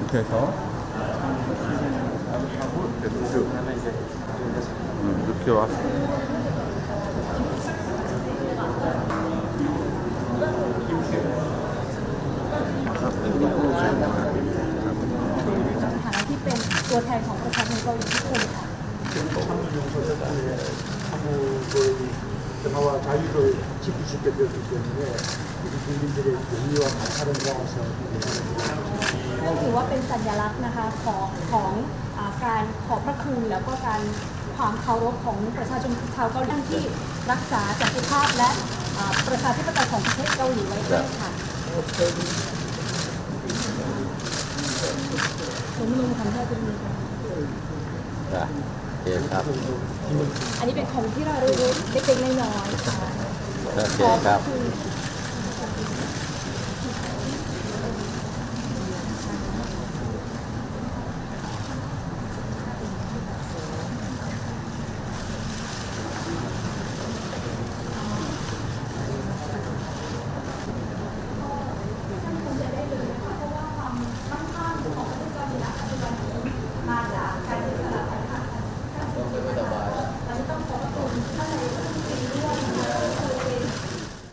해서 이렇게 왔어. 평화와 자유를 지킬 수 있게 되었기 때문에 우리 국민들의 용의와 감사를 모아서 ถือว่าเป็นสัญลักษณ์นะคะของการขอบพระคุณแล้วก็การความเคารพของประชาชนชาวเกาหลีที่รักษาสันติภาพและประชาธิปไตยของประเทศเกาหลีไว้ด้วยค่ะลุงทำได้เป็นมือครับอันนี้เป็นของที่เราเล็กๆน้อยๆค่ะโอเคครับ